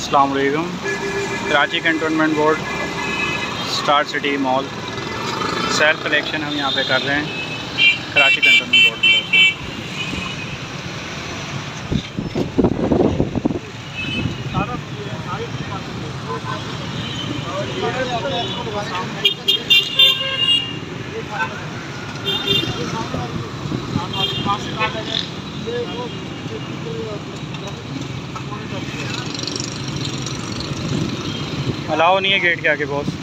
अस्सलाम वालेकुम। Karachi cantonment board star city mall self collection हम यहाँ पे कर रहे हैं कराची कैंटोनमेंट बोर्ड की तरफ से। अलाउ नहीं है गेट के आगे बॉस।